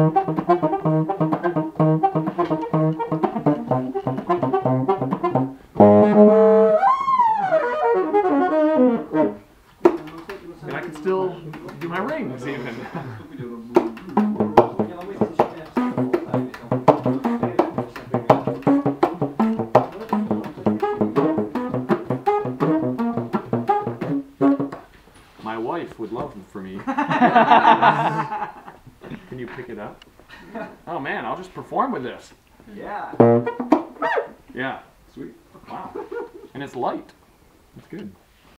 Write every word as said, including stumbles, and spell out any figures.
And I can still do my rings even. My wife would love for me. Can you pick it up? Oh man, I'll just perform with this. Yeah. Yeah, sweet. Wow. And it's light. That's good.